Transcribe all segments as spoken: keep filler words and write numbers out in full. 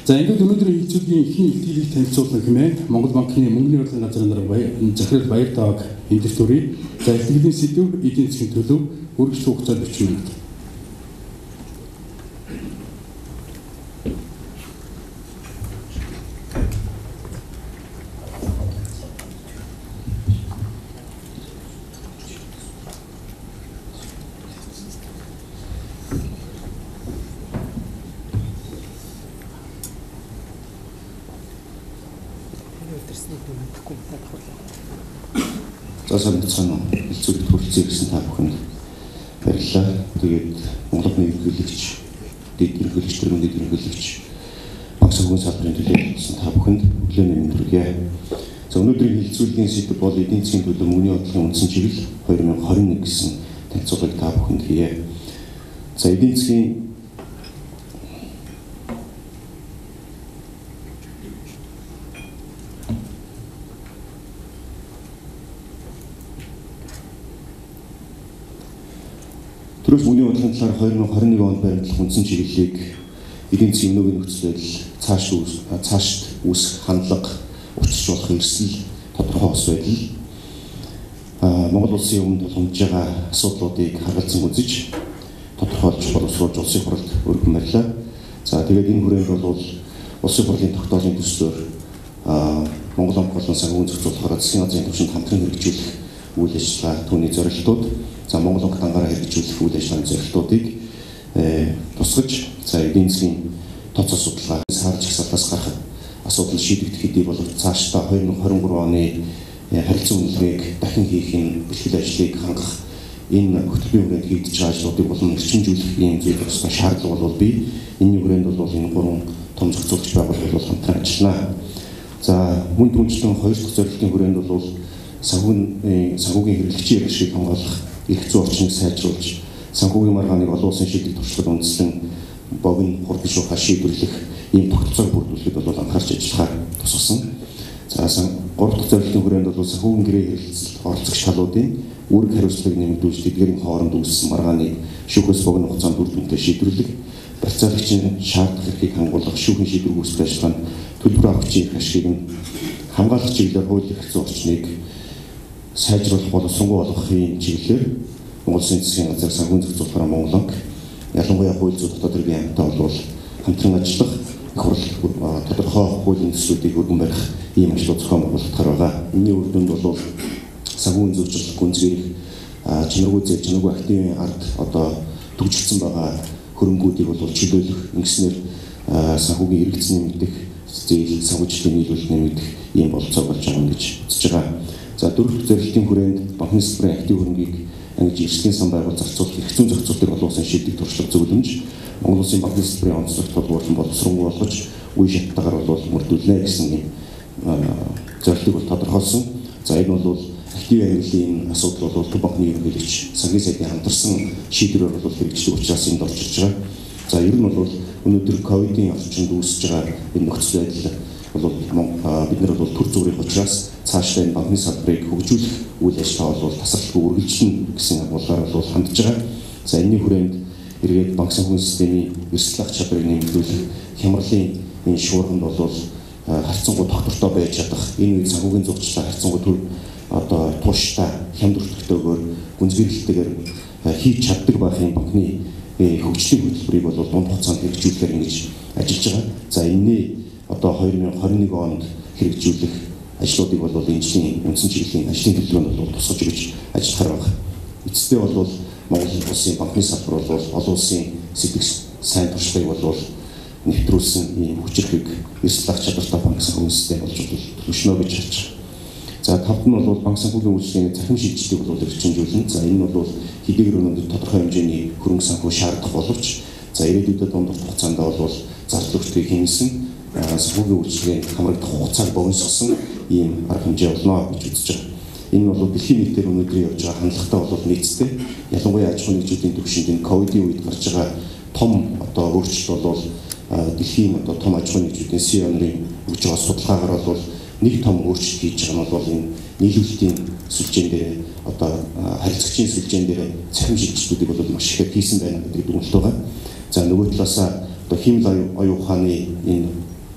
За ингээд өнөөдрийн хэлцүүдийн ихний илтгэлийг танилцуулна хэмээн Монгол банкны мөнгөний орлогын газрын дарга Захирал Баяртааг эндэрт хүргэе. За илтгэлийн сэдв эдийн засгийн төлөв үргэлж хугацаанд орчин минут. За санацсан хэлцүүлэгт хүрэлцээ гэсэн та бүхэнд баярлалаа. Тэгээд Монгол Банкны ерөнхийлөгч, дэд ерөнхийлөгч, төрийн дэд ерөнхийлөгч, банк санхүүгийн салбарын төлөөлөлтсөн та бүхэнд өглөөний мэнд хүргэе. За өнөөдрийн хэлцүүлгийн сэдэв бол эдийн засгийн төлөв мөнгөний бодлогын үндсэн чиглэл две тысячи двадцать один гэсэн танилцуулгыг та бүхэнд хийе. За эдийн засгийн Төрөөс мөнгөний бодлогын талаар две тысячи двадцать один онд баримтлах үндсэн чиглэлийг эдийн засгийн өнөөгийн нөхцөл байдал цааш цаашд үүсэх хандлага учирч болох эрсдэл тодорхой ус байдал Монгол улсын өмнө тулгамдж байгаа асуудлуудыг харгалзан үзэж тодорхойлж боловсруулж улсын хурлд өргөн барьлаа. За тэгээд энэ хүрээнд бол улсын хурлын тогтоолын төслөөр Монгол банк болон санхүүгийн зохицуулахаар засгийн газрын түвшинд хамтран хэрэгжүүлэх үйл ажиллагаа түүний зорилтууд за Монгол банк дангаараа хэрэгжүүлэх үйл ажиллагааны зорилтуудыг тусгаж за эдийн засгийн тоц асуудалгаа саарж хсалтаас гарах асуудал шийдэгдэх хэдий боловч цаашдаа две тысячи двадцать три оны харилцан үнэлгээг дахин хийх энэ бэлтгэл ажлыг хангах энэ хөтөлбөрийн хүрээнд хийгдэж байгаа ажлуудыг болон эрчимжүүлэх юм зүйл ёстой шаардлага бол бий. Энэний хүрээнд бол энэ гурван том зохицуулагч байгууллага бол хамтран ажиллана. За мөн түнчлэн хоёр дахь зорилтын хүрээнд бол санхүүгийн санхүүгийн хэрэглэгчийн иргэшийг хамгаалах эрх зүйн орчныг сайжруулж санхүүгийн маргааныг олон улсын шийдвэр туршлагад үндэслэн богино хурдан шуурхай шийдвэрлэх ийм тогтолцоог бүрдүүлэхэд бол анхаарч ажиллахаар тусгасан. За гурав дахь зорилтын хүрээнд бол санхүүгийн гэрээ хэрэглэлд оролцох шалуудын үүрэг хариуцлагыг нэмэгдүүлж тэдгээрийн хооронд үүссэн маргааныг шүүхээс богино хугацаанд үр дүнтэй шийдвэрлэх, барьцаалагчийн шаардах эрхийг хангуулах шүүхийн шийдвэр үүсгэх ажиллагаанд төлбөр авахчийн эрх ашигыг нь хамгаалах чиглэлээр хуулийн эрх зүйн орчныг сайжруулах боловсронгүй болгохын чиглэлээр Монгол Улсын засгийн газар санхүүгийн зохицуулахаар Монгол банк ялангуяа хууль зүйн дотоод хэргийн амттай бол хамтран ажиллах их хурл тодорхой хуулийн төслүүдийг өргөн барих ийм ажлууд зохион байгуулагдахаар байгаа. Энэний үр дүнд бол санхүүгийн зөвшөөрөл гүнзгийрэх чанаргүй зээл чанаргүй активын ард одоо төгжигдсэн байгаа хөрөнгүүдийг бол чөлөөлөх ингэснээр санхүүгийн эргэлзээ нэмэгдэх зээл санхүүжилтийн нийлүүлэлт нэмэгдэх ийм болцоо болж байгаа гэж үзэж байгаа. За дөрөв зорилтын хүрээнд банкны салбарын актив хөрөнгийг ангиж эрсдлийн сан байгуул зарцуулах эрх зүйн зохицуулалтыг олон улсын шийдвэр туршлага зөвлөмж Монгол Улсын банкны салбарын онцлогт толгуурлан боловсронгүй болгож үе шаттайгаар бол мөрдүүлнэ гэсэн юм зорилтыг бол тодорхойлсон. За энэ бол актив ангиллын асуудал бол төв банкны ерөнхийлөгч санхүүгийн сайдын хамтарсан шийдвэрээр бол хэрэгжих учраас энд орчирч байгаа. За ер нь бол өнөөдөр ковидын орчинд үүсэж байгаа энэ нөхцөл байдал бол бид нар бол төр зүрийн учраас цаашдаа энэ банкны салбарыг хөгжүүлэх үйл ажиллагаа бол тасралтгүй үргэлжлэнэ гэсэн агуулгаар бол хандж байгаа. За энэний хүрээнд эргээд банк санхүүгийн системийн эрсдэл ах чадварыг нэмэгдүүлэх, хямралын энэ шуурганд бол харьцангуй доктортой байж чадах, энэ үед санхүүгийн зурчлаа харьцангуй төр одоо тууштай хямд өртөгтэйгээр гүнзгийрэлтэйгээр хийж чаддаг байхын банкны хөгжлийн хөтөлбөрийг бол дунд хугацаанд хэрэгжүүлэхээр ингэж ажиллаж байгаа. За энэний одоо две тысячи двадцать один онд хэрэгжүүлэх ажлуудыг бол энэ жилийн үндсэн чиглэлийн ажлын төлөвлөгөөнд бол тусгаж өгч ажиллахаар байна. Эцэстээ бол Монгол Улсын банкны салбар бол олон улсын сэтгэл сайн туршлагыг бол нэвтрүүлсэн ийм хүчирхэг эрсдэл ах чадвартай банк санхүүгийн систем болж төлөвшнө гэж харж байна. За тавд нь бол банк санхүүгийн үйлчилгээний цахим шилжилтийг бол эрчимжүүлнэ. За энэ бол хэдийгээр өнөөдөр тодорхой хэмжээний хөрөнгө санхүү шаардах боловч за ирээдүйд дунд хугацаанд бол зардал өгөхийг хэмнэсэн санхүүгийн үйлчилгээний хамрагдах хугацааг богиносгосон ийм арга хэмжээ болно гэж үзэж байгаа. Энэ бол дэлхийн нийтээр өнөөдрийн явж байгаа хандлагатай бол нийцтэй. Ялангуяа аж ахуйн нэгжүүдийн түвшинд энэ ковидын үед гарч байгаа том одоо өөрчлөлт бол дэлхийн одоо том аж ахуйн нэгжүүдийн си и о нарын өгж байгаа судалгаагаар бол нэг том өөрчлөлт хийж байгаа нь бол энэ нийлүүлэлтийн сүлжээн дээр одоо харилцагчийн сүлжээн дээр цахим шилжилтүүдийг бол маш ихээр хийсэн байна гэдэг дүгнэлт байгаа. За нөгөө талаасаа одоо химэл оюун ухааны энэ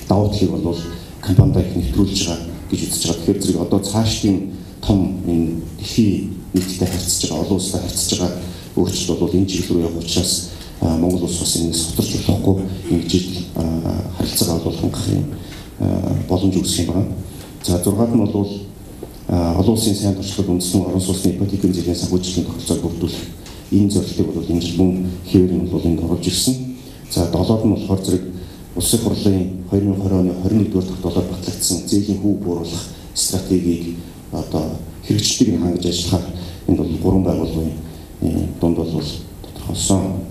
давуу талыг бол компаниудаа их нэвтрүүлж байгаа гэж үзэж байгаа. Тэгэхээр зэрэг одоо цаашдын том энэ дэлхийн нийтдээ харьцаж байгаа, олон улстай харьцаж байгаа өөрчлөлт бол энэ чиглэл рүү явах учраас Монгол улс бас энэ сутарч болохгүй ингэж харилцаагаа бол хангах юм боломж үүсэх юм байна. За зургаад нь бол олон улсын сайн туршлагад үндэслэн орон сууцны ипотекийн зэлийн санхүүжилтийн тогтолцоог бүрдүүлэх энэ зорилтыг бол энэ жил мөн хэвээр нь бол энд оруулж ирсэн. За долоод нь болохоор зэрэг улсын хурлын две тысячи двадцать оны двадцать нэгдүгээр тогтоолоор батлагдсан зээлийн хөв бууруулах стратегийг одоо хэрэгжлийг нь хангаж ажиллахаар энд бол гурван байгууллагын дунд бол тодорхойлсон.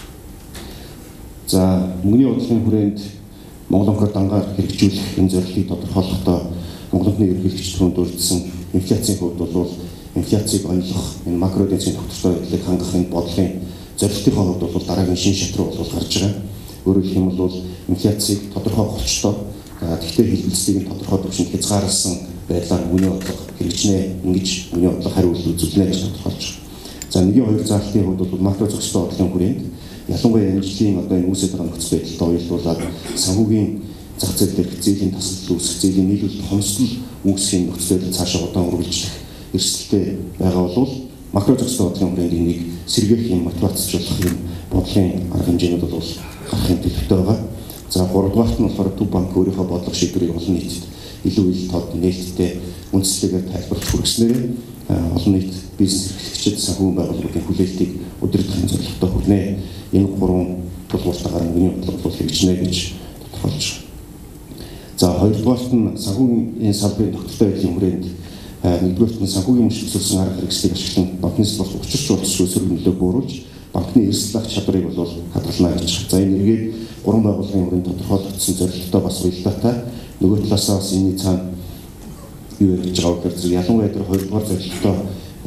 За мөнгөний бодлогын хүрээнд Монгол банкар дангаар хэрэгжүүлэх энэ зорилтыг тодорхойлохдоо Монгол банкны ерөнхийлөгч түрүүнд дурдсан инфляцийн хувьд бол инфляцийг ойлгох, энэ макро эдийн засгийн тогтвортой байдлыг хангах энэ бодлогын зорилтын хувьд бол дараагийн шинэ шат руу бол гарч байгаа. Өөрөөр хэлэх юм бол инфляцийг тодорхой голчтой, тэгтээ хэлбэлцлийг тодорхой түвшинд хязгаарласан байдлаар мөнгөний бодлого хэрэгжнэ, ингэж мөнгөний бодлого хариу үйлдэл үзүүлнэ гэж тодорхойлж байгаа. За нэгэн хоёр заалтын хувьд бол макро зохистой бодлогын хүрээнд ялангуяа энэ жилийн одоо энэ үүсэж байгаа нөхцөл байдалтай уялдуулаад санхүүгийн зах зээл дээрх зээлийн тасалдал үүсэх, зээлийн нийлүүлэлт хомсдол үүсэх нөхцөл байдал цаашаа удаан үргэлжлэх эрсдэлтэй байгаа бол макро зохистой бодлогын хүрээнд энийг сэргээх юм мотивацчлуулах юм бодлогын арга хэмжээнүүд бол гарахын төлөвтэй байгаа. За гуравдугаарт нь болохоор Төв банк өөрийнхөө бодлого шийдвэрийг олон нийтэд илүү их тод нээлттэй үндслэгээр тайлбарлаж хүргэснээр олон нийт бизнес эрхлэгчид санхүүгийн байгууллагын хүлээлтийг удирдахын зорилготой хүрнэ. Энэ гурван тулгуурлалтаар мөнгөний бодлого бол хэрэгжинэ гэж тодорхойлж байна. За хоёрдугаарт нь санхүүгийн салбарын тогтвортой байдлын хүрээнд нэгдүгээрт нь санхүүгийн мөчлөсөн арга хэрэгслийг ашиглан банкны салбарт учирч болцсоо сөрөг нөлөө бууруулж банкны эрсдэл ах чадрыг бол хадгална гэж. За энэ эргээд гурван байгууллагын хүрээнд тодорхойлогдсон зорилготой бас уялдаатай. Нөгөө талаасаа бас энэ цаана юу гэж байгаа вэ гэхээр ялангуяа тэр хоёрдугаар зорилготой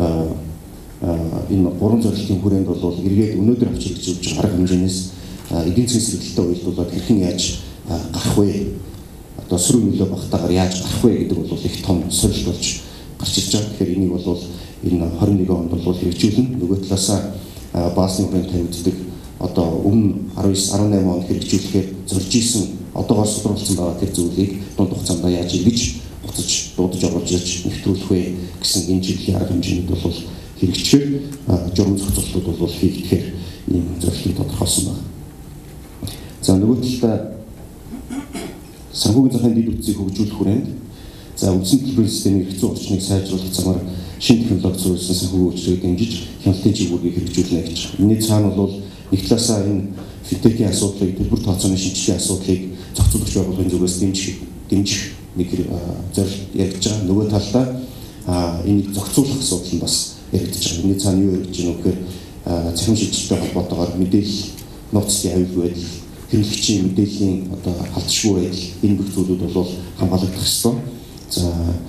энэ гурван зорилтын хүрээнд бол эргээд өнөөдөр авч хэрэгжүүлж байгаа арга хэмжээнээс эдийн засгийн сэргэлттэй уялдуулаад хэрхэн яаж гарах вэ? Одоо сөрөг нөлөө багтаагаар яаж гарах вэ гэдэг бол их том сорилт болж гарч ирж байгаа. Тэгэхээр энийг бол энэ двадцать нэгдүгээр онд бол хэрэгжүүлнэ. Нөгөө талаасаа баасны хүрээнд тавигддаг одоо өмнө дес9, деснайман онд хэрэгжүүлэхээр зорж исэн одоогоор судруулсан байгаа тэр зүйлийг дунд хугацаанд яаж эргэж буцаж дуудаж оруулж ирж нэвтрүүлэх вэ гэсэн энэ чиглэлийн арга хэмжээнүүд бол хэрэгжихээр журам зохицуултууд бол хийгдэхээр ийм зорилтыг тодорхойлсон байна. За нөгөө талдаа санхүүгийн захын дэд үтцийг хөгжүүлэх хүрээнд за үндсэн төлбөрийн системийн хэрэгцээ орчныг сайжруулах замаар шинэ технологи зориулсан санхүүгийн үйлчилгээг дэмжиж хяналтын чиглэлийг хэрэгжүүлнэ гэж. Энэний цаана бол нэг талаасаа энэ финтекийн асуудлыг, төлбөр тооцооны шинжилгээний асуудлыг зохицуулагч байгууллагын зүгээс дэмжих дэмжих нэг зорилт яригдж байгаа. Нөгөө талдаа энийг зохицуулах асуудал нь бас яригдж байгаа. Энэний цаана юу яригдж байна вэ гэхээр цахим шилжилттэй холбоотойгоор мэдээлэл нууцлын аюулгүй байдал, хэрэглэгчийн мэдээллийн одоо халтшгүй байдал энэ бүх зүйлүүд бол хамгаалагдах ёстой. За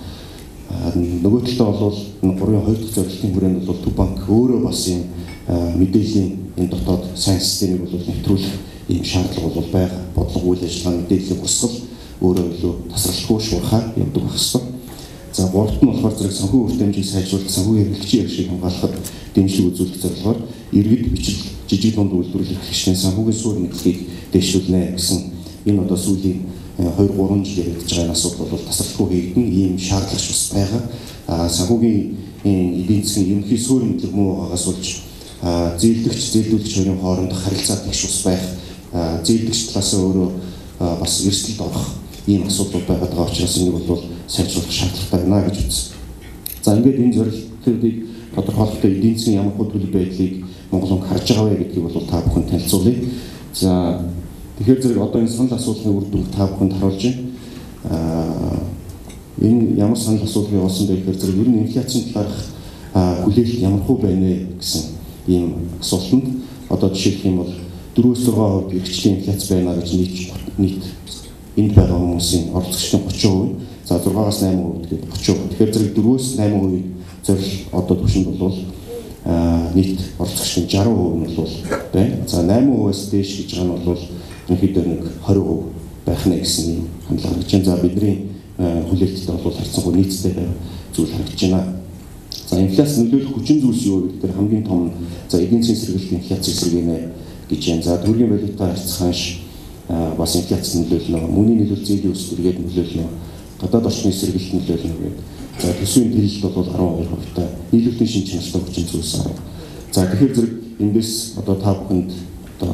нөгөө талдаа бол энэ гурван хоёр дахь зорилтын хүрээнд бол Төв банк өөрөө бас юм мэдээллийн энэ дотоод сайн системийг бол нэвтрүүлэх ийм шаардлага бол байгаа. Бодлого үйл ажиллагаа мэдээллийн урсгал өөрөө илүү тасралтгүй шуурхаар явдаг байх ёстой. За гуравт нь болохоор зэрэг санхүү үр хэмжээг сайжруулах, санхүүгийн хэрэглэгчийн эрхийг хамгаалахад дэмжлэг үзүүлэх зорилгоор иргэд бичил жижиг дунд үйлдвэрлэл эрхлэгчдийн санхүүгийн суурь мэдлэгийг дэвшүүлнэ гэсэн энэ одоо сүүлийн two three жил яригдж байгаа асуудал бол тасралтгүй хийгдэн ийм шаардлагач бас байгаа. Санхүүгийн эдийн засгийн ерөнхий суурь мэдлэг муу байгаагаас болж зээлдэгч, зээлдүүлэгч хоёрын хооронд харилцаа тэгш ус байх, зээлдэгч талаас өөрөө бас эрсдэлд орох ийм асуудал байгаад байгаа учраас энийг бол сайжруулах шаардлагатай байна гэж үзсэн. За ингээд энэ зорилтуудыг тодорхойлохдоо эдийн засгийн ямар хөдөлгөөн байдлыг Монгол банк харж байгаа вэ гэдгийг бол та бүхэн танилцуулъя. За тэгэхээр зэрэг одоо энэ санал асуулгын үр дүнг та бүхэнд харуулж байна. Энэ ямар санал асуулгыг явуулсан бэ гэхээр зэрэг ер нь инфляцийн талаарх хүлээлт ямар хөө байна вэ гэсэн ийм асуултанд одоо жишээлх юм бол дөрвөөс зургаан хувь эрхчлийн инфляц байна гэж нийт нийт энд байгаа хүмүүсийн оролцогчдын thirty percent, за зургаагаас eight percent гэдэг thirty percent. Тэгэхээр зэрэг дөрвөөс eight percent зорил одоо түвшинд бол нийт оролцогчдын sixty percent нь бол байна. За eight percent-аас дээш гэж байгаа нь бол ерөнхийдөө нэг twenty percent байх нэ гэсэн юм хандлага гэж байна. За бидний хүлээлттэй бол харьцангуй нийцтэй зүйл харагдаж байна. За инфляц нөлөөлөх хүчин зүйлс юу вэ гэхээр хамгийн том нь за эдийн засгийн сэргэлт инфляц эсрэг нэ гэж байна. За төгрөгийн валютаа харьцах ханш бас инфляцид нөлөөлнө, мөнгөний нөлөөлөл зээлийн өсөлт эргээд нөлөөлнө, гадаад орчны сэргэлт нөлөөлнө гэдэг. За төсвийн төлөлт бол арван хоёр хувьтай, нийлүүлэлтийн шин чанартай хүчин зүйлс арав. За тэгэхээр зэрэг эндээс одоо та бүхэнд одоо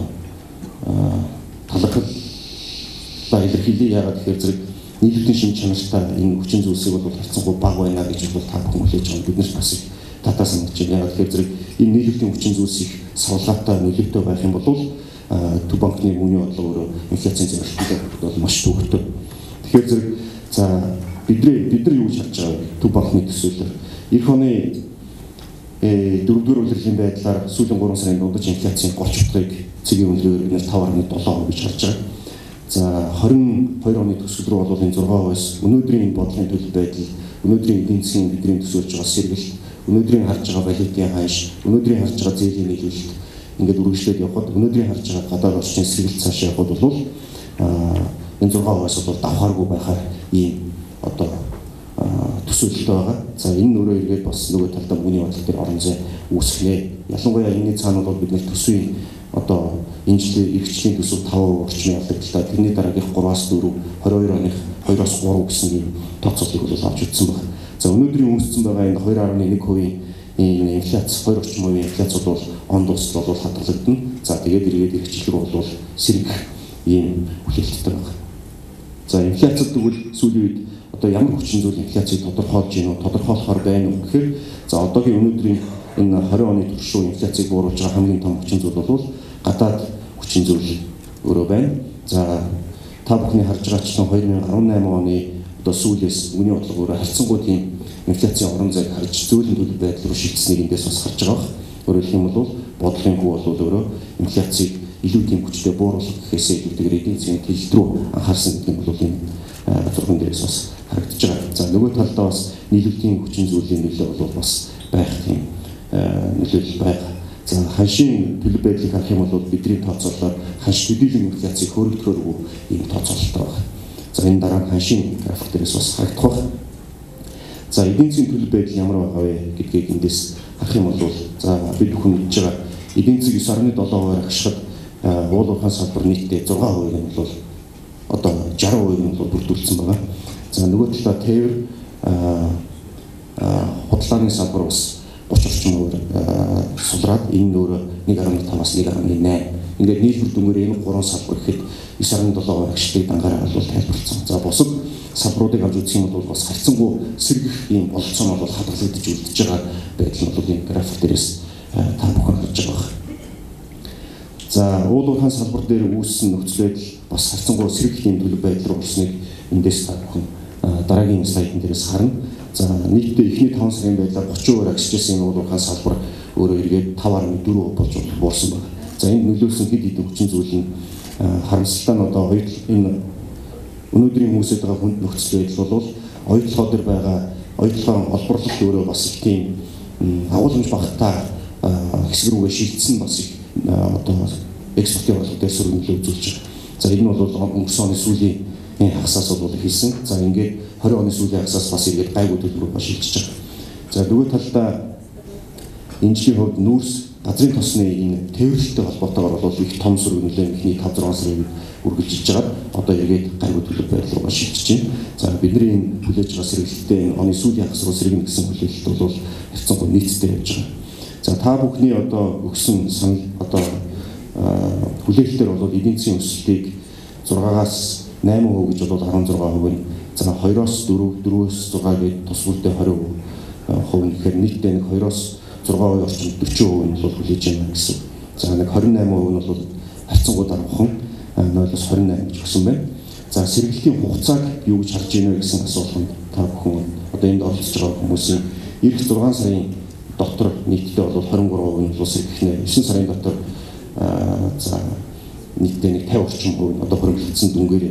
талархлаа илэрхийлье. Яагаад тэгэхээр зэрэг нийлүүлэлтийн шин чанартай энэ хүчин зүйлсийг бол харьцангуй бага байна гэж бол та бүхэн хүлээж байгаа. Бид нарт бас их татаа санагдаж байна. Яагаад тэгэхээр зэрэг энэ нийлүүлэлтийн хүчин зүйлс их савлаатай нөлөөтэй байх юм бол төв банкны мөнгөний бодлого өөрөө инфляцийн зэрэгтэй бол маш төвөгтэй. Тэгэхээр зэрэг за бидний бид нар юу гэж харж байгаа вэ? Төв банкны төсөөлөл эх оны дөрөвдүгээр улирлын байдлаар сүүлийн гурван сарын дундаж инфляцийн голч утгыг цэгийн үнэлгээр бид нэр таван гаруй долоо гэж харж байгаа. За хорин хоёр оны төсөл рүү бол энэ зургаа байс өнөөдрийн бодлогын төлөв байдал, өнөөдрийн эдийн засгийн бидний төсөөлж байгаа сэргэлт, өнөөдрийн харж байгаа валютын ханш, өнөөдрийн харж байгаа зээлийн нийлүүлэлт ингээд үргэлжлээд явхад өнөөдрийн харж байгаа гадаад орчны сэргэлт цаашаа явхад бол энэ зургаа байс бол давхааргүй байхаар ийм одоо төсөөлөлтэй байгаа. За энэ өөрөө эргээд бас нөгөө талдаа мөнгөний бодлого дээр орон зай үүсгэнэ. Ялангуяа энэний цаана бол бид нэр төсвийн одоо энэ жилийн эрхчлийн төсөв таван орчмын явагдaltaа тэрний дараагийнх гураас дөрөв, двадцать two оных two-оос three гэсэн ийм тооцоолтыг бол авч үзсэн байна. За өнөөдрийн үнэлсэн байгаа энэ two point one хувийн энэ инфляц, two орчим хувийн инфляц бол он дуустал бол хадгалагдана. За тэгээд эргээд эрхчлэл рүү бол сэргэх ийм хүлээлттэй байна. За инфляцид тэгвэл сүүлийн үед одоо ямар хүчин зүйл инфляцийг тодорхойлж гинөө тодорхойлохоор байна уу гэхээр за одоогийн өнөөдрийн энэ twenty оны турш руу инфляцийг бууруулж байгаа хамгийн том хүчин зүйл бол гадаад хүчин зүйл өөрөө байна. За та бүхний харж байгаачлан two thousand eighteen оны одоо сүүлээс мөнгөний бодлого өөрөө харьцангуй тийм инфляцийн орон зайг харж зөөлөн төлөв байдал руу шилжсэнийг эндээс бас харж байгаа. Өөрөөр хэлэх юм бол бодлогын хүү бол өөрөө инфляцийг илүү тийм хүчтэй бууруулах гэхээсээ илүүтэйгээр эдийн засгийн тэлэлт рүү анхаарсан гэдэг нь бол энэ зурган дээрээс бас харагдаж байгаа. За нөгөө талдаа бас нийлүүлэлтийн хүчин зүйлийн нөлөө бол бас байх тийм нөлөөлөл байгаа. За ханшийн төлөв байдлыг харах юм бол бидний тооцоололоор ханш төдийлөн инфляцийг хөргөхөөргүй ийм тооцоололтой байна. За энэ дараа нь ханшийн график дээрээс бас харагдах байна. За эдийн засгийн төлөв байдал ямар байгаа вэ гэдгийг эндээс харах юм бол за бид бүхэн мэдж байгаа эдийн засаг nine point seven хувиар агшихад уул уурхайн салбар нийтдээ six хувийг нь бол одоо sixty хувийг нь бол бүрдүүлсэн байгаа. За нөгөө талаа тээвэр худлааны салбар бас thirty орчим хувиар сулраад энэ нөр one point five-аас one point eight. Ингээд нийлбэр дүнгээр энэ гурван салбар гэхэд nine point seven хувиар агшлыг дангаараа бол тайлбарласан. За бусад салбаруудыг авч үзэх юм бол бас харьцангуй сэргэх ийм болцоо бол хадгалагдаж үлдэж байгаа байдал нь бол энэ график дээрээс та бүхэн харж байгаа. За уул уурхайн салбар дээр үүссэн нөхцөл байдал бас харьцангуй сэргэх ийм төлөв байдал руу орсныг эндээс та бүхэн дараагийн слайдын дээрээс харна. За нийтдээ эхний five сарын байдлаар thirty хувиар агшижсэн уул уурхайн салбар өөрөө эргээд five point four болж буурсан байна. За энэ нөлөөлсөн хэд хэдэн хүчин зүйл нь харамсалтай нь одоо энэ өнөөдрийн үүсэж байгаа хүнд нөхцөл байдал бол оюутлогоо дээр байгаа оюутлогын олборлолт өөрөө бас их тийм агуулмж багтаа хэсэг рүүгээ шилжсэн бас их одоо экспортын бодлого дээр сөрөг нөлөө үзүүлж байгаа. За энэ нь бол өнгөрсөн оны сүүлийн хагасаас бол хэлсэн. За ингээд twenty оны сүүлийн хагасаас бас эргээд гайгүй төлөв рүү шилжиж байгаа. За нөгөө талдаа энэ жилийн хувьд нүүрс газрын тосны энэ тээвэрлэлтэй холбоотойгоор бол их том сөрөг нөлөө ихний five six сарын үргэлжилж байгаа. Одоо эргээд гайгүй төлөв байдал руу шилжиж байна. За бидний энэ хүлээж байгаа сэргэлттэй энэ оны сүүлийн хагас руу сэргэнэ гэсэн хүлээлт бол харьцангуй нийцтэй явж байгаа. За та бүхний одоо өгсөн санал одоо хүлээлтээр бол эдийн засгийн өсөлтийг six-аас eight percent гэж бол sixteen percent. За two-оос four, four-оос six гээд тус үлдээ twenty percent гэхээр нийтдээ нэг two-оос six орчим forty percent бол хүлээж байна гэсэн. За нэг twenty-eight percent нь бол харьцангуй даруухан zero-оос twenty-eight гэж өгсөн байна. За сэргэлтийн хугацааг юу гэж харж байна вэ гэсэн асуултанд та бүхэн одоо энд оролцож байгаа хүмүүсийн эх six сарын дотор нийтдээ бол twenty-three percent бол сэргэх нэ. nine сарын дотор за нийтдээ нэг fifty орчим хувь одоо хөрөнгөлөлтсөн дүнгээр.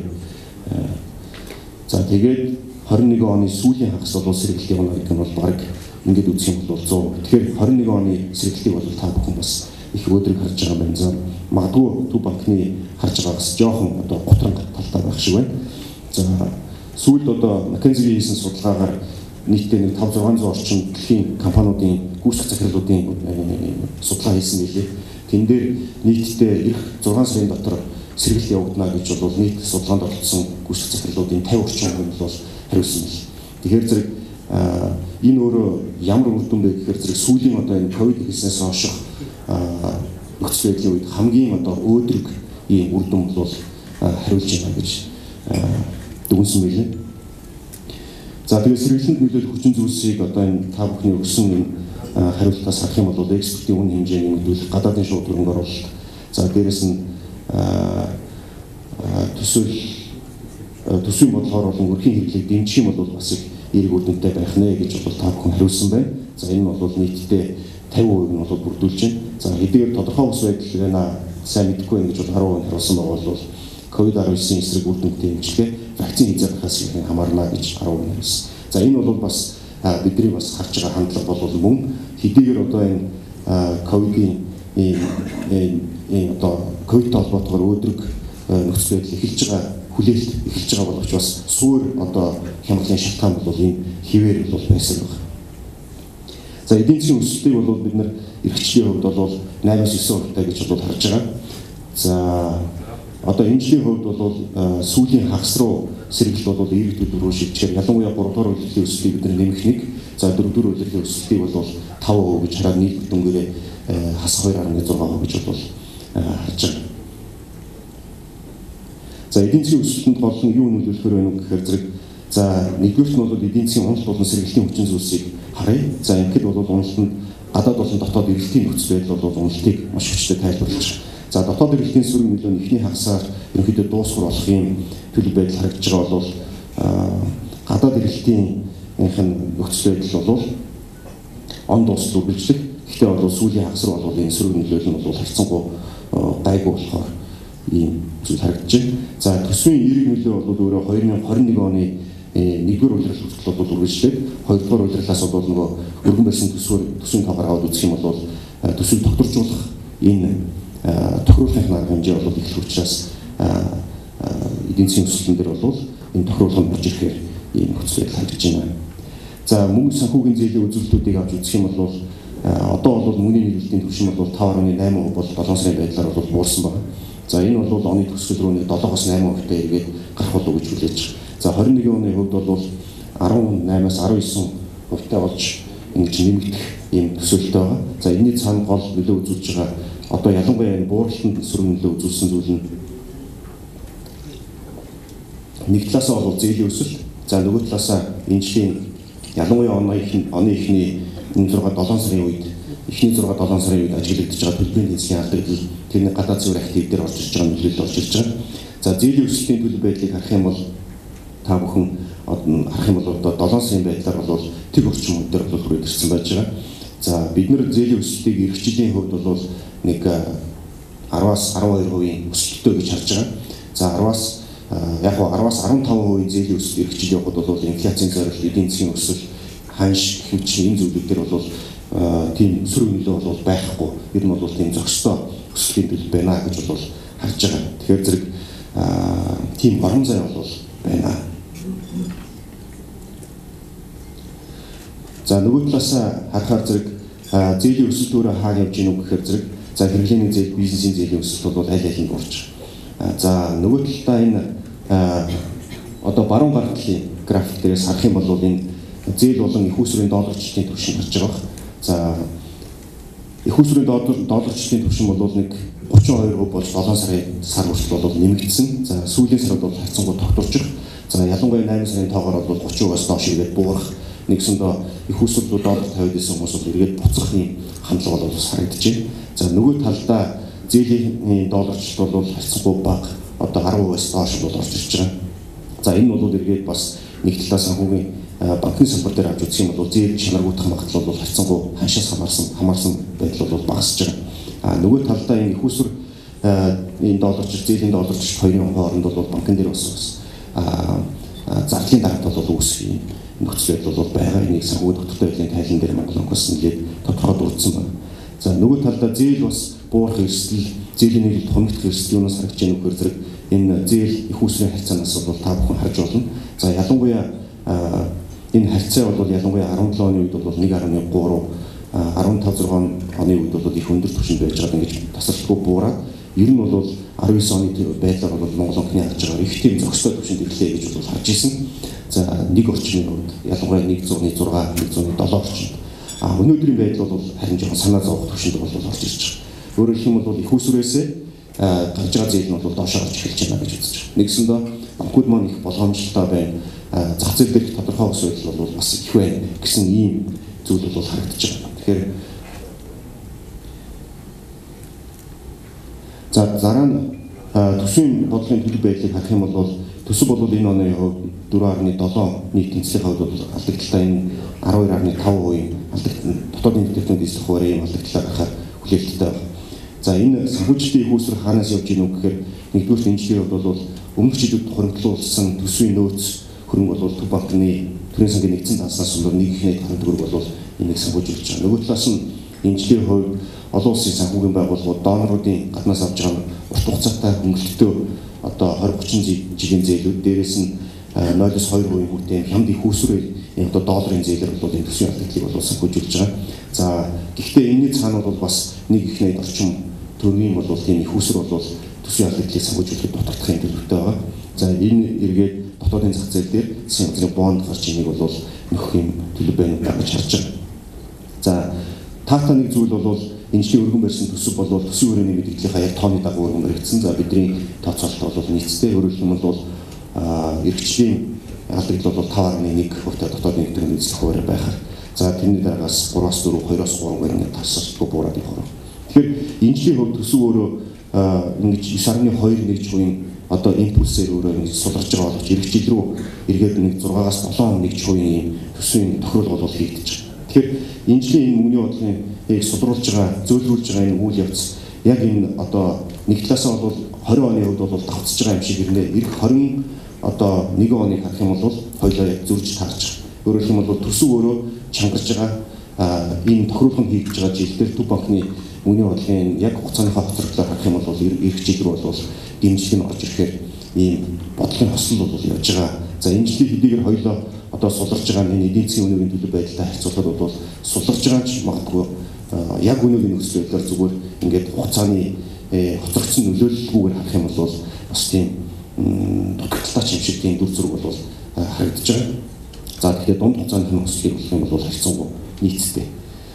За тэгээд twenty-one оны сүүлийн хагас бол сэргэлтийн оног нь бол баг ингээд үзэх юм бол one hund%. Тэгэхээр twenty-one оны сэргэлтийг бол та бүхэн бас их өдрөг харж байгаа байна. За магадгүй төв банкны харж байгаагаас жоохон одоо готрон талтай байх шиг байна. За сүүлд одоо McKinsey-ийн хийсэн судалгаагаар нийтдээ нэг five six hundred орчим дэлхийн компаниудын гүйцэтгэх захирлуудын судалгаа хийсэн билээ. Тэн дээр нийтдээ эх six сарын дотор сэргэлт явагдана гэж бол нийт судалгаанд оролцсон гүйцэтгэх захирлуудын пενсийн орчим хэмжээ бол хариулсан байна. Тэгэхээр зэрэг энэ өөрөө ямар үр дүн бэ гэхээр зэрэг сүүлийн одоо энэ ковид эхэлснээс хойш нөхцөл байдлын үед хамгийн одоо өөдрөг ийм үр дүн бол хариулж байна гэж дүгнсэн байлээ. За тэгээд сэргэлтэнд нөлөөлөх хүчин зүйлсийг одоо энэ та бүхний өгсөн энэ хариултаас харах юм бол экспортын үн хэмжээний нэмэгдүүлэх, гадаадын шууд хөрөнгө оруулалт, за дээрэс нь төсөөл төсвийн бодлогоор болон өрхийн хэрэглээг дэмжих юм бол бас их эерэг үр дүнтэй байх нэ гэж бол та бүхэн хариулсан байна. За энэ нь бол нийтдээ пενсийн хувийг нь бол бүрдүүлж байна. За хэдийгээр тодорхой ус байдлыг сайн мэдэхгүй байх гэж бол арван хувийг хариулсан байгаа бол ковид арван девятын эсрэг үр дүнтэй эмчилгээ вакцин хийх хэрэг хамаарна гэж арван хувийг хариулсан. За энэ бол бас бидний бас харж байгаа хандлага бол мөн хэдийгээр одоо энэ ковидын ийм одоо ковидтэй холбоотойгоор өөдрөг нөхцөл байдал эхэлж байгаа хүлээлт эхэлж байгаа боловч бас суур одоо хямралын шалтгаан бол энэ хിവэр бол байсан байна. За эдийн засгийн өсөлтийг бол бид нар эрхчлэлийн хувьд бол наймаас девять хувитай гэж бол харж байгаа. За одоо энэ жилийн хувьд бол сүүлийн хагас руу сэргэлт бол эерэг төлөв рүү шилжчихээр ялангуяа гурав дахь үйлдвэрлэлийн өсөлтийг бид нар нэмэх нэг, за дөрөв дэх үйлдвэрлэлийн өсөлтийг бол таван хувь гэж хараад нийт дүнгээрээ хасах хоёр гаруй зураг хувь гэж бол харж байгаа. За эдийн засгийн өсөлтөнд гол нь юу нөлөөлөхөр байна вэ гэхээр зэрэг за нэгдүгээрт нь бол эдийн засгийн уналт болон сэргэлтийн хүчин зүйлсийг харъя. За ингээд бол уналтанд гадаад болон дотоод эргэлтийн нөхцөл байдал бол уналтыг маш хүчтэй тайлбарлаж байна. За дотоод эргэлтийн сөрөг нөлөө нь эхний хагасаар ерөнхийдөө дуусгар болох юм төлөв байдал харагдаж байгаа бол гадаад эргэлтийн нөхцөл байдал бол он дуустал үргэлжлэх. Гэхдээ бол сүүлийн хагас руу бол энэ сөрөг нөлөөл нь бол харьцангуй гайгүй болохоор ийм зүйл харагдаж байна. За төсвийн эерэг нөлөө бол өөрөө две тысячи двадцать one оны нэгдүгээр улирал хүртэл бол үргэлжлээд хоёрдугаар улирлаас бол нөгөө өргөн барьсан төсвөр төсвийн тоогоор аваад үзэх юм бол төсвийг докторжуулах энэ тохируулахын арга хэмжээ бол их учраас эдийн засгийн өсөлтөн дээр бол энэ тохируулганд орж ирэхээр ийм нөхцөл байдал харагдаж байна. За мөнгө санхүүгийн зээлийн үзүүлэлтүүдийг авч үзэх юм бол одоо бол мөнгөний нийлүүлэлтийн түвшин бол five point eight percent бол долоон сарын байдлаар бол буурсан байна. За энэ бол оны төгсгөл рүү нэг seven-аас eight percent-тэй эргээд гарах болов гэж хүлээж байна. За twenty twenty-one оны хувьд бол eighteen-аас nineteen percent-тай болж ингэж нэмэгдэх ийм төсөөлөлтэй байгаа. За энэний цаана гол нөлөө үзүүлж байгаа одоо ялангуяа энэ бууралтанд сөрөг нөлөө үзүүлсэн зүйл нь нэг талаасаа бол зээлийн өсөлт, за нөгөө талаасаа энэ жилийн ялангуяа оны оны эхний энэ six seven сарын үед эхний six seven сарын үед ажиглагдж байгаа төлбөрийн тэнцлийн алдагдал тэрний гадаад зүйр актив дээр орж ирж байгаа нөлөөлөл орж ирж байгаа. За зээлийн өсөлтийн төлөв байдлыг харах юм бол та бүхэн харах юм бол одоо seven сарын байдлаар бол тэг орчим үед дээр бол хүрээд ирсэн байж байгаа. За бид нар зээлийн өсөлтийг эх жилийн хувьд бол нэг ten-аас twelve percent өсөлттэй гэж харж байгаа. За ten-аас яг нь ten-аас fifteen percent зээлийн өсөлт эх жилийн хувьд бол инфляцийн зорилт, эдийн засгийн өсөлт, ханш хэмжээ энэ зүйлүүд дээр бол тийм сөрөг нөлөө бол байхгүй. Ер нь бол тийм зохистой өсөлтийн төлөв байна гэж бол харж байгаа. Тэгэхээр зэрэг тийм баруун зай бол байна. За нөгөө талаас харахаар зэрэг зээлийн өсөлт өөрөө хаана явж гинүү гэхээр зэрэг за хэрэглээний зээл, бизнесийн зээлийн өсөлт бол аль аль нь буурч байгаа. За нөгөө талдаа энэ одоо баруун гарах талын график дээрээс харах юм бол энэ зээл болон их усрын долларчлалын түвшин гарч байгаа. За их усрын долларчлалын түвшин бол нэг thirty-two percent болж seven сарын сар хүртэл бол нэмэгдсэн. За сүүлийн сард бол харьцангуй тогтворч байгаа. За ялангуяа nine сарын тоогоор бол thirty-аас доош ирээд буурах, нэгсэндээ их усрын доллар тавиад исэн хүмүүс бол эргээд буцах юм хандлага бол харагдаж байна. За нөгөө талдаа зээлийн долларчлал бол харьцангуй бага, одоо ten percent-аас доош бол орж ирж байгаа. За энэ бол эргээд бас нэг талаас санхүүгийн банкны салбар дээр авч үзэх юм бол зээл чанаргуудах магадлал бол харьцангуй ханшаас хамаарсан хамаарсан байдал бол багасж байгаа. А нөгөө талдаа энэ их уср энэ долларч зээлийн долларч хоёрын хооронд бол банкн дээр бас зардлын дарамт бол үүсэх юм нөхцөл байдал бол байгаа. Энийг санхүүгийн доктортой байдлын тайлан дээр Монгол банкс нэлээд тодорхой дурдсан байна. За нөгөө талдаа зээл бас буурах эрсдэл, зээлийн нийлэлт хомигдох эрсдэл юунаас харагдж байна вэ гэхээр зэрэг энэ зээл их усрын харьцаанаас бол та бүхэн харж болно. За ялангуяа энэ харьцаа бол ялангуяа seventeen оны үед бол one point three, fifteen six оны үед бол их өндөр түвшинд байж байгаа ингэж тасралтгүй буураад ер нь бол арван девь оны байдлаар бол Монгол онцны харж байгаа их тийм зохистой төвшөнд ирлээ гэж бол харж ирсэн. За нэг орчмын хувьд ялангуяа нэг зуун зураг, нэг зуун долоо орчим. А өнөөдрийн байдал бол харин жоохон санаа зовох төвшөнд бол орж ирж байгаа. Өөрөөр хэлэх юм бол их усрээсээ гарч байгаа зээл нь бол доошоо гарч эхэлж байна гэж үзэж байна. Нэгсэндээ банкуд маань их болгоомжтой байна. Зах зээл дээр тодорхой ус байдал бол бас их байна гэсэн ийм зүйл бол харагдаж байгаа. Тэгэхээр за дараа нь төсвийн бодлогын төлөв байдлыг харах юм бол төсөв бол энэ оны хувьд дөрвөн гаруй седем нийт тэнцлийн хувьд бол алдагдлаа энэ арван хоёр гаруй таван хувийн алдагдлаа дотоодын бүтээгдэхүүн эзлэх хуваарь ийм алдагдлаа гарахаар хүлээлттэй байна. За энэ санхүүжилтийн их үүсвэр хаанаас явж ийнө гэхээр нэгдүгээр энэ жилийн хувьд бол өмнөх жилүүд хуримтлуулсан төсвийн нөөц хөрөнгө бол төв банкны төрийн сангийн нэгдсэн данснаас бол нэг их найт гаруй төгрөг бол энийг санхүүжүүлж байгаа. Нөгөө талаас нь энэ жилийн хувьд олон улсын санхүүгийн байгууллагууд доноруудын гаднаас авч байгаа урт хугацаатай хөнгөлөлтөө одоо двадцать тридцать жилийн зээлүүд дээрээс нь нуль хоёр хувийн хүүтэй хямд их үүсвэрээр энэ одоо долларын зээлэр бол энэ төсвийн алдагдлыг бол санхүүжүүлж байгаа. За гэхдээ энэний цаана бол бас нэг их найт орчим төргийн бол тийм их үүсвэр бол төсвийн алдагдлыг санхүүжүүлэхэд дутагдахын төлөвтэй байгаа. За энэ эргээд дотоодын зах зээл дээр засгийн газрын бонд гарч энийг бол нөхөх юм төлөв байна гэж харж байгаа. За таата нэг зүйл бол энэ жилийн өргөн барьсан төсөв бол төсвийн хүрээний мэдээллийн хаяг тооны дагуу өргөн баригдсан. За бидний тооцоололт бол нийцтэй өөрөөр хэлбэл бол эрхчлийн алдагдлал бол таван гаруй нэг хувьтай дотоодын нэгтгэн эзлэх хуваарь байхаар за тэрний дараагаас гураас дөрөв, хоёроос гурван гэрний тасалбаргүй буураад явах нь. Тэгэхээр энэ жилийн хувьд төсөв өөрөө ингэж девять гаруй хоёр нэг хувийн одоо импульсээр өөрөө ингэж сулрж байгаа боловч эх жил рүү эргээд нэг зургаас долоон нэг хувийн төсвийн тохирол бол хийгдэж байгаа. Тэгэхээр энэ жилийн энэ мөнгөний бодлогын яг судруулж байгаа, зөөлрүүлж байгаа энэ үйл явц яг энэ одоо нэг талаасаа бол двадцать оны хувьд бол давцж байгаа юм шиг ирнэ. Ирэх двадцать одоо нэг оныг харах юм бол хоёулаа яг зөрж таарч байгаа. Өөрөөр хэлэх юм бол төсөв өөрөө чангарч байгаа энэ тохируулгын хийгдэж байгаа жилдээ төв банкны мөнгөний бодлогын яг хугацааныхаа хоцроглоор харах юм бол ирэх жил рүү бол дэмжлэг нь орж ирэхээр ийм бодлогын хослол бол явж байгаа. За энэ жилийн хэдийгээр хоёулаа одоо суларж байгаа энэ эдийн засгийн үнийн төлөв байдлаа харьцуулахад бол суларж байгаа ч магадгүй яг үнийн нөхцөл байдлаар зүгээр ингээд хугацааны хоцрогдсон нөлөөлөлгүйгээр харах юм бол бас тийм дутагдaltaч юм шиг тийм дүр зураг бол харагдаж байгаа. За тэгэхээр дунд хугацааны нөхцөлийг болох юм бол харьцангуй нийцтэй.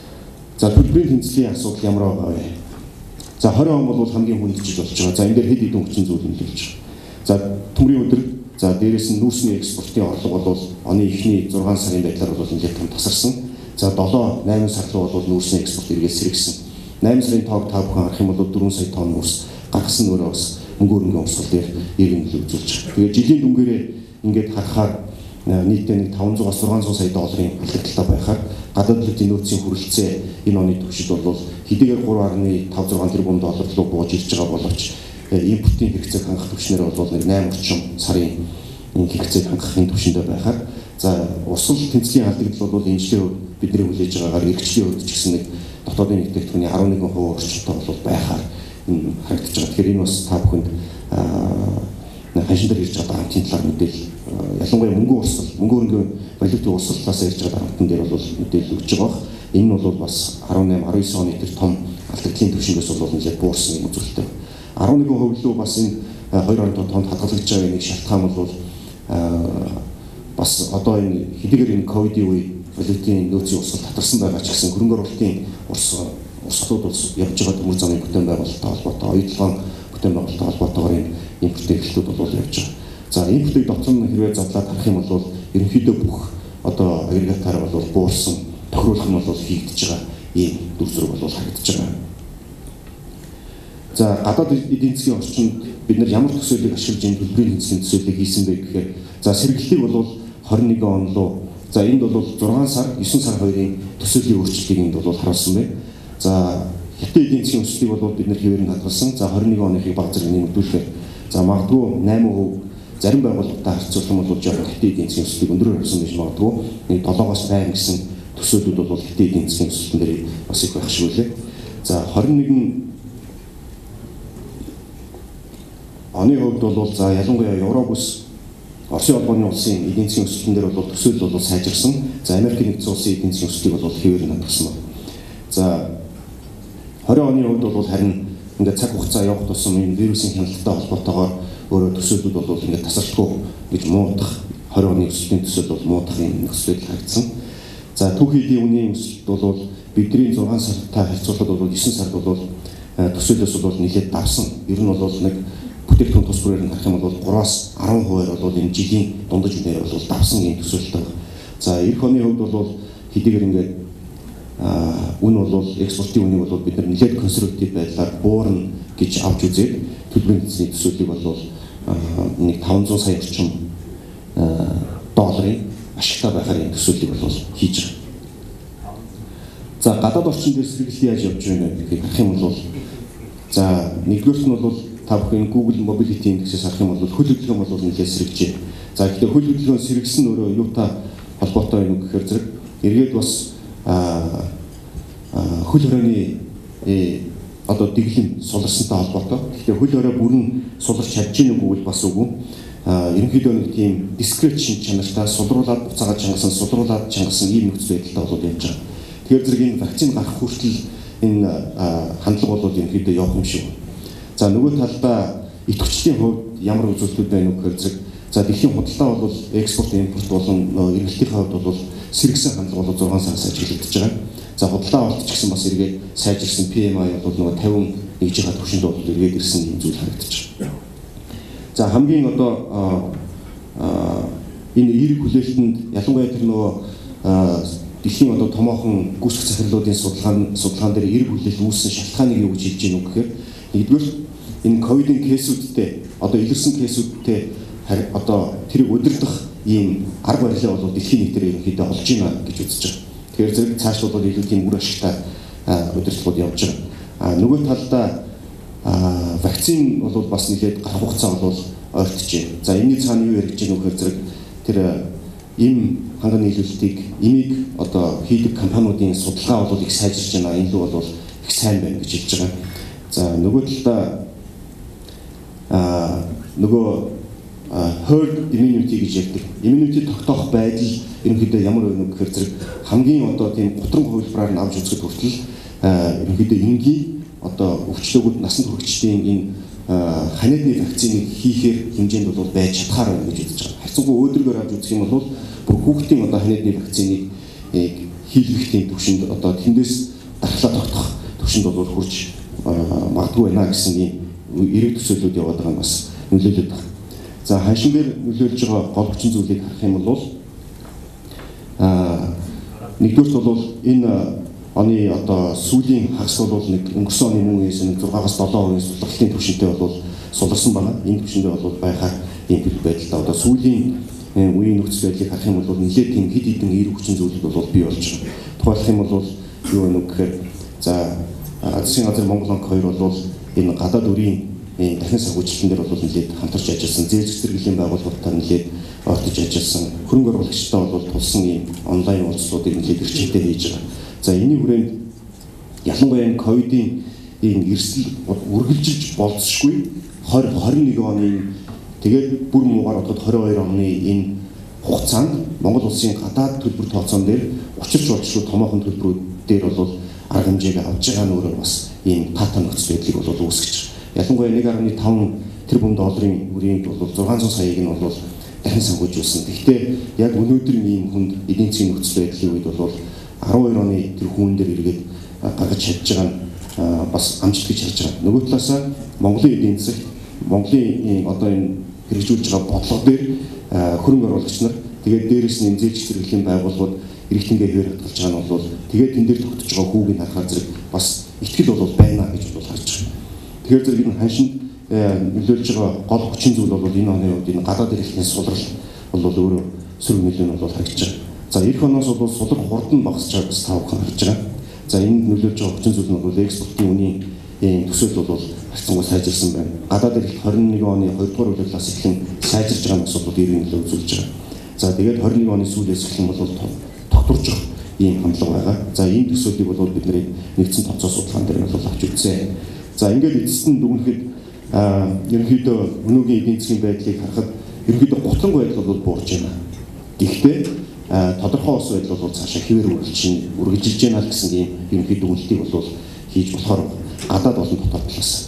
За төлбөрийн тэнцлийн асуудал ямар байгаа вэ? За двадцать он бол хамгийн хүнд жил болж байгаа. За энэ дээр хэд хэдэн хүчин зүйл нөлөөлж байгаа. За төмрийн өдөр за дээрээс нь нүүрсний экспортын орлого бол оны эхний зургаан сарын байдлаар бол ингээд том тасарсан. За долоо найман сар руу бол нүүрсний экспорт эргээд сэргсэн. найман сарын тоог та бүхэн харах юм бол дөрвөн сая тонн нүүрс гаргасан өөрөө бас мөнгө өргөн өмсгөл дээр иргэн үзүүлж байгаа. Тэгээд жилийн дүнгээрээ ингээд харахаар нийтдээ нэг таван зугаас зургаан зуун сая долларын алдагдлаа байхаар гадаад валютын нөөцийн хүрэлцээ энэ оны түвшид бол хэдийгээр гурван гаруй таван зургаан тэрбум доллар руу бууж ирж байгаа боловч импортын хэрэгцээг хангах түвшнэр бол нэг найман орчим сарын хэрэгцээг хангахын түвшиндээ байхаар за урсгал тэнцлийн алдагдлал бол энэ жилийн бидний хүлээж байгаагаар эрхчлийн хувьд ч гэсэн нэг дотоодын нэгтгэгдэх арван нэгэн хувийн орчимтой бол байхаар энэ харагдаж байгаа. Тэгэхээр энэ бас та бүхэнд ханшин дээр ирж байгаа хамтын талаар мэдээлэл ялангуяа мөнгө урсгал, мөнгө өргөн валютын урсгалаас ирж байгаа хамтан дээр бол мэдээлэл өгч байгаа. Энэ нь бол бас арван восемь, арван девять оны тэр том алдагдлын түвшингээс бол нэлээд буурсан юм үзүүлэлтэй. арван нэгэн хувь лөө бас энэ хоёр он тоонд хадгалагдж байгаа нэг шалтгаан бол бас одоо энэ хэдийгээр энэ ковидын үе валютын нөөцийн урсгал татарсан байгаа ч гэсэн хөрөнгө оруулалтын урсгал урсгалууд бол явж байгаа төмөр замын бүтээн байгуулалттай холбоотой, оюутлогын бүтээн байгуулалттай холбоотойгоор энэ импорт эрхлэлүүд бол явж байгаа. За импортыг дотор нь хэрвээ задлаад харах юм бол ерөнхийдөө бүх одоо агрегатаар бол буурсан тохируулах нь бол хийгдэж байгаа ийм дүр зураг бол харагдаж байгаа. За гадаад эдийн засгийн орчинд бид нар ямар төсөөллийг ашиглаж энэ төлбөрийн тэнцлийн төсөөллийг хийсэн бэ гэхээр за сэргэлтийг бол двадцать нэгэн он руу за энд бол зургаан сар, девять сар хоёрын төсөөллийн өөрчлөлтийг энд бол харуулсан байна. За хятад эдийн засгийн өсөлтийг бол бид нар хэвээр нь хадгалсан. За двадцать нэгэн оныхыг баг зэрэг нэмэгдүүлэхээр за магадгүй найман хувь зарим байгууллагатай харьцуулах юм бол жоохон хятад эдийн засгийн өсөлтийг өндрөөр харсан гэж магадгүй. Нэг долоогоос восемь гэсэн төсөөллүүд бол хятад эдийн засгийн өсөлтөн дээр бас их байх шиг үлээ. За двадцать нэгэн оны хувьд бол за ялангуяа Европ ус Оросын холбооны улсын эдийн засгийн өсөлтөн дээр бол төсөөлөл бол сайжирсан. За Америкийн нэгдсэн улсын эдийн засгийн өсөлтийг бол хэвээр нь хадгалсан байна. За двадцать оны хувьд бол харин ингээд цаг хугацаа явах тусам энэ вирусын хяналттай холбоотойгоор өөрөө төсөөлүүд бол ингээд тасралтгүй гэж муудах хорин оны өсөлтийн төсөөл бол муудах юм нөхцөл харагдсан. За түүхий эдийн үнийн өсөлт бол бидний зургаан сартай харьцуулахад бол девять сард бол төсөөлөөс бол нэлээд давсан. Ер нь бол нэг бүтээгдэхүүн тус бүрээр нь харах юм бол гураас арван хувиар бол энэ жилийн дундаж үнээр бол давсан юм төсөөлтэй. За эх оны хувьд бол хэдийгээр ингээд үн бол экспортын үнийг бол бид нар нэлээд консерватив байдлаар буурна гэж авч үзээд төлбөрийн эзний төсөөллийг бол нэг таван зуун сая орчим долларын ашигтай байхаар энэ төсөөллийг бол хийж байгаа. За гадаад орчин дээр сэргэлт яаж явж байна гэхээр харах юм бол за нэгдүгээрт нь бол та бүхэн Google Mobility Index-ээс харах юм бол хөл хөдөлгөөн бол нэлээд сэргэжээ. За гэхдээ хөл хөдөлгөөн сэргэлсэн өөрөө юутай холбоотой юм гэхээр зэрэг эргээд бас хөл хорионы одоо дэглэм суларсантай холбоотой. Тэгэхээр хөл хорой бүрэн суларч чадж гин үгүй бас үгүй. Ерөнхийдөө нэг тийм дискрет шин чанартай сулруулад буцаагаад чангасан, сулруулад чангасан ийм нөхцөл байдалтай болоод явж байгаа. Тэгэхээр зэрэг энэ вакцин гарах хүртэл энэ хандлага бол ерөнхийдөө явах юм шиг. За нөгөө талдаа идэвхжлийн хувьд ямар үзүүлэлтүүд байна вэ гэхээр зэрэг за дэлхийн худалдаа бол экспорт импорт болон эргэлтийн хувьд бол сэргсэн хандлага бол зургаан сараас ажиглагдаж байгаа. За худалдаа авалт ч гэсэн бас эргээд сайжирсан пи эм ай бол нөгөө тавин нэгжийн түвшинд бол эргээд ирсэн юм зүйл харагдаж байна. За хамгийн одоо энэ эерэг хүлээлтэнд ялангуяа тэр нөгөө дэлхийн одоо томоохон гүйцэх захирлуудын судалгаан судалгаан дээр эерэг хүлээлт үүссэн шалтгааныг юу гэж хэлж гэнэ үү гэхээр нэгдүгээр энэ ковидын кейсүүдтэй одоо илэрсэн кейсүүдтэй одоо тэрийг удирдах ийм арга барилаа бол дэлхийн нийтээр ерөнхийдөө олж байна гэж үзэж байгаа. Тэгэхээр зэрэг цааш бол илүү тийм үр ашигтай удирдлагууд явж байгаа. А нөгөө талдаа вакцин бол бас нэлээд гарах хугацаа бол ойртож байна. За энэний цаана юу яригдж байгаа нөхөр зэрэг тэр им ханган нийлүүлэлтийг имийг одоо хийдэг компаниудын судалгаа бол их сайжирч байна. Энэ л бол их сайн байна гэж хэлж байгаа. За нөгөө талдаа а нөгөө herd immunity гэж ярьдаг. Immunity тогтоох байдал ерөнхийдөө ямар вэ гэхээр зэрэг хамгийн одоо тийм гутран хувилбараар нь авч үзэхэд хүртэл ерөнхийдөө энгийн одоо өвчлөөгүүд насанд хүрэгчдийн энэ ханиадны вакциныг хийхээр хэмжээнд бол байж чадхаар байна гэж үзэж байгаа. Харьцангуй өөдрөгөөр авч үзэх юм бол бүр хүүхдийн одоо ханиадны вакциныг хийх тийм төвшөнд одоо тэндээс дархлаа тогтоох төвшөнд бол хүрч магадгүй байна гэсэн ийм эрэг төсөөлүүд яваад байгаа нь бас нөлөөлөд байна. За ханшин дээр нөлөөлж байгаа гол хүчин зүйлийг харах юм бол аа нэгдүгээрт бол энэ оны одоо сүүлийн хагас бол нэг өнгөрсөн оны мөн үеэс нэг зургаас долоон хувийн сулралтын түвшинтэй бол суларсан байна. Энэ түвшиндээ бол байхаар ийм байдалтай одоо сүүлийн үеийн нөхцөл байдлыг харах юм бол нэлээд тийм хэд хэдэн эрэг хүчин зүйлүүд бол бий болж байгаа. Тухайлх юм бол юу вэ гэхээр за Засгийн газар Монгол банк хоёр бол энэ гадаад үрийн дахин санхүүжилтэн дээр бол нэлээд хамтарч ажилласан, зээл цэцэрлэгийн байгууллагуудтай нэлээд ортож ажилласан, хөрөнгө оруулагчтай бол тулсан ийм онлайн уулзлуудыг нэлээд эрчимтэй хийж байгаа. За энэний хүрээнд ялангуяа энэ ковидын энэ эрсдэл үргэлжилж болцсохгүй двадцать двадцать и один оны тэгээд бүр муугаар одод двадцать двадцать оны энэ хугацаанд Монгол улсын гадаад төлбөр тооцоон дээр учирч болчихсон томоохон төлбөрүүд дээр бол арга хэмжээг авч байгаа нь өөрөө бас ийм патан нөхцөл байдлыг бол үүсгэж байгаа. Ялангуяа нэг гаруй таван тэрбум долларын үрийн бол зургаан зуун саяыг нь бол дахин санхүүжүүлсэн. Гэхдээ яг өнөөдрийн ийм хүнд эдийн засгийн нөхцөл байдлын үед бол twelve оны тэр хүүн дээр эргээд гаргаж чадж байгаа нь бас амжилт гэж харж байгаа. Нөгөө талаасаа Монголын эдийн засаг, Монголын одоо энэ хэрэгжүүлж байгаа бодлого дээр хөрөнгө оруулагч нар тэгээд дээрээс нь зээл цэцэрлэгийн байгууллагууд эрэгтэнгээ хөвөр хатгалж байгаа нь бол тэгээд энэ дээр тогтож байгаа хүүг нь харахаар зэрэг бас ихтгэл бол байна гэж бол харж байгаа. Тэгэхээр зэрэг энэ ханшинд нөлөөлж байгаа гол хүчин зүйл бол энэ оны үед энэ гадаад эрхлэлийн сулрал бол өөрөө сөрөг нөлөө нь бол харагдж байгаа. За эх оноос бол сулрал хурдан багасч байгаа бас тав харж байгаа. За энд нөлөөлж байгаа хүчин зүйл нь бол экспортын үнийн төсөөл бол харьцангуй сайжирсан байна. Гадаад эрхлэл twenty one оны two дугаар улирлаас эхлэн сайжирж байгаа нь бас бол эрийн нөлөө үзүүлж байгаа. За тэгээд twenty one оны сүүлээс эхлэн бол тогтворж байгаа ийм хандлага байгаа. За энэ төсөөлийг бол бидний нэгдсэн тооцоо судалгаан дээр бол авч үзсэн. За ингээд эцэст нь дүгнэхэд ерөнхийдөө өнөөгийн эдийн засгийн байдлыг харахад ерөнхийдөө гутланг байдал бол буурж байна. Гэхдээ тодорхой ус байдал бол цаашаа хэвээр үргэлжилж үргэлжилж байна гэсэн ийм ерөнхий дүгнэлтийг бол хийж болохоор гадаад болон дотоод талаас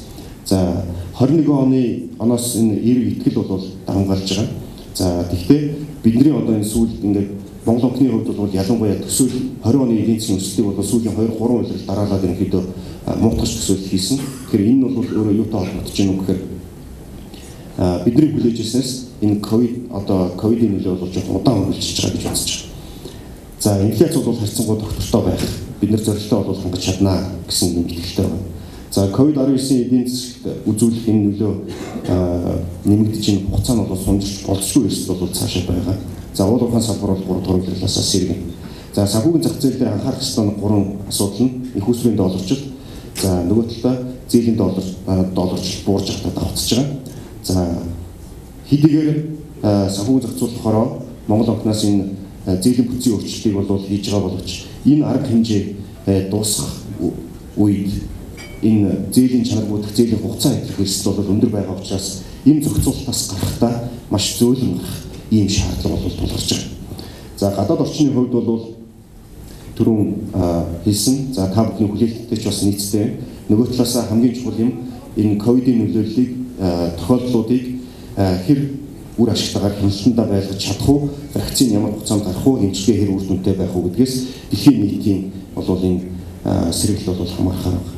За двадцать и один оны оноос энэ эерэг итгэл бол давамгаалж байгаа. За тэгвэл бидний одоо энэ сүүлд ингээд Монгол онцны хувьд бол ялангуяа төсөөл двадцать оны эдийн засгийн өсөлтийг бол сүүлийн two three үйлрэл дараалаад ерөнхийдөө муутгаж төсөөлөл хийсэн. Тэгэхээр энэ бол өөрөө юутай холбогдож байна вэ гэхээр бидний хүлээж ирснээс энэ ковид одоо ковидын нөлөө бол жоохон удаан үргэлжилж байгаа гэж үзэж байна. За инфляц бол харьцангуй доктортой байх. Бид нар зорилтоо бол хангаж чаднаа гэсэн юм итгэлтэй байна. За ковид nineteen эдийн засагт үзүүлэх энэ нөлөө нэмэгдэж байгаа хугацаа нь бол сунжирч болцгүй эсвэл бол цаашаа байгаа. За уул уурхайн салбар бол гурав дахь үйлрэлээс сэргэн. За санхүүгийн зах зээл дээр анхаарах ёстой гурван асуудал нь их усрын долларчил, за нөгөө талаа зээлийн доллар долларчил буурж байхдаа давтаж байгаа. За хэдийгээр санхүүгийн зохицуулахаараа Монгол банкнаас энэ зээлийн бүтцийн өөрчлөлтийг бол хийж байгаа боловч энэ арга хэмжээ дуусах үед энэ зээлийн чанаргүй дэх зээлийн хугацаа идэх эрсдэл бол өндөр байгаа учраас энэ зохицуулалтаас гарахдаа маш зөөлөн гарах ийм шаардлага бол тулгарч байгаа. За гадаад орчны хувьд бол түрүүн хэлсэн. За та бүхний хүлээлттэй ч бас нийцтэй. Нөгөө талаас хамгийн чухал юм энэ ковидын нөлөөллийг тохиолдлуудыг хэр үр ашигтайгаар хяналтандаа байлгаж чадах уу, вакцин ямар хугацаанд гарах уу, эмчилгээ хэр үр дүнтэй байх уу гэдгээс дэлхийн нийтийн бол энэ сэргэлэл бол хамаарах байна.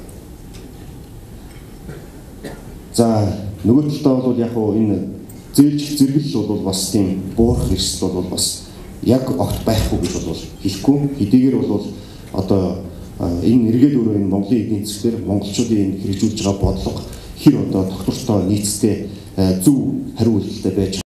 За нөгөө талдаа бол яг хуу энэ зээлж зэрэглэл бол бас тийм буурах эрсдэл бол бас яг огт байхгүй гэж бол хэлэхгүй. Хэдийгээр бол одоо энэ эргээд өөрөө энэ Монголын эдийн засгаар монголчуудын энэ хэрэгжүүлж байгаа бодлого хэр одоо доктортой нийцтэй зөв хариу үйлдэлтэй байж